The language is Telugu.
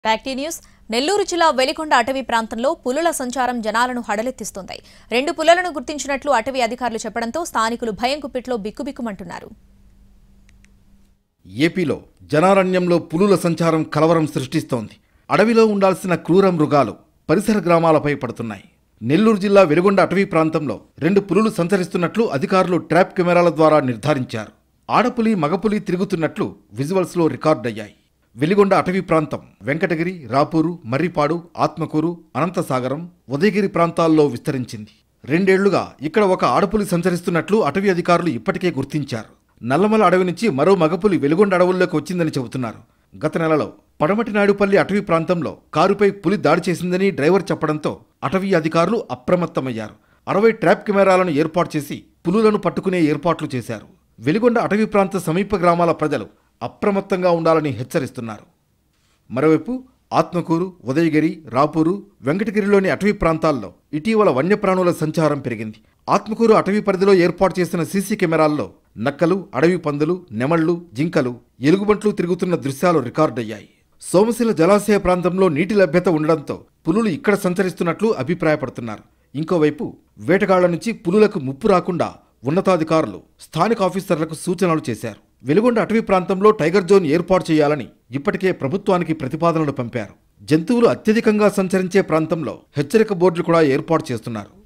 ఫ్యాక్టీ న్యూస్ నెల్లూరు జిల్లా వెలికొండ అటవీ ప్రాంతంలో పులుల సంచారం జనాలను హడలెత్తిస్తోంది. 2 పులులను గుర్తించినట్లు అటవీ అధికారులు చెప్పడంతో స్థానికులు భయం గుప్పిట్లో బిక్కుబిక్కుమంటున్నారు. ఏపీలో జనారణ్యంలో పులుల సంచారం కలవరం సృష్టిస్తోంది. అడవిలో ఉండాల్సిన క్రూర మృగాలు పరిసర గ్రామాలపై పడుతున్నాయి. నెల్లూరు జిల్లా వెలిగొండ అటవీ ప్రాంతంలో 2 పులులు సంచరిస్తున్నట్లు అధికారులు ట్రాప్ కెమెరాల ద్వారా నిర్ధారించారు. ఆడపులి మగపులి తిరుగుతున్నట్లు విజువల్స్లో రికార్డయ్యాయి. వెలిగొండ అటవీ ప్రాంతం వెంకటగిరి, రాపూరు, మర్రిపాడు, ఆత్మకూరు, అనంతసాగరం, ఉదయగిరి ప్రాంతాల్లో విస్తరించింది. 2 ఏళ్లుగా ఇక్కడ ఒక ఆడపులి సంచరిస్తున్నట్లు అటవీ అధికారులు ఇప్పటికే గుర్తించారు. నల్లమల అడవి నుంచి మరో మగపులి వెలిగొండ అడవుల్లోకి వచ్చిందని చెబుతున్నారు. గత నెలలో పడమటినాయుడుపల్లి అటవీ ప్రాంతంలో కారుపై పులి దాడి చేసిందని డ్రైవర్ చెప్పడంతో అటవీ అధికారులు అప్రమత్తమయ్యారు. 60 ట్రాప్ కెమెరాలను ఏర్పాటు చేసి పులులను పట్టుకునే ఏర్పాట్లు చేశారు. వెలిగొండ అటవీ ప్రాంత సమీప గ్రామాల ప్రజలు అప్రమత్తంగా ఉండాలని హెచ్చరిస్తున్నారు. మరోవైపు ఆత్మకూరు, ఉదయగిరి, రాపూరు, వెంకటగిరిలోని అటవీ ప్రాంతాల్లో ఇటీవల వన్యప్రాణుల సంచారం పెరిగింది. ఆత్మకూరు అటవీ పరిధిలో ఏర్పాటు చేసిన సీసీ కెమెరాల్లో నక్కలు, అడవి పందులు, నెమళ్లు, జింకలు, ఎలుగుబంట్లు తిరుగుతున్న దృశ్యాలు రికార్డయ్యాయి. సోమశిల జలాశయ ప్రాంతంలో నీటి లభ్యత ఉండడంతో పులులు ఇక్కడ సంచరిస్తున్నట్లు అభిప్రాయపడుతున్నారు. ఇంకోవైపు వేటగాళ్ల నుంచి పులులకు ముప్పు రాకుండా ఉన్నతాధికారులు స్థానిక ఆఫీసర్లకు సూచనలు చేశారు. వెలిగొండ అటవీ ప్రాంతంలో టైగర్ జోన్ ఏర్పాటు చేయాలని ఇప్పటికే ప్రభుత్వానికి ప్రతిపాదనలు పంపారు. జంతువులు అత్యధికంగా సంచరించే ప్రాంతంలో హెచ్చరిక బోర్డులు కూడా ఏర్పాటు చేస్తున్నారు.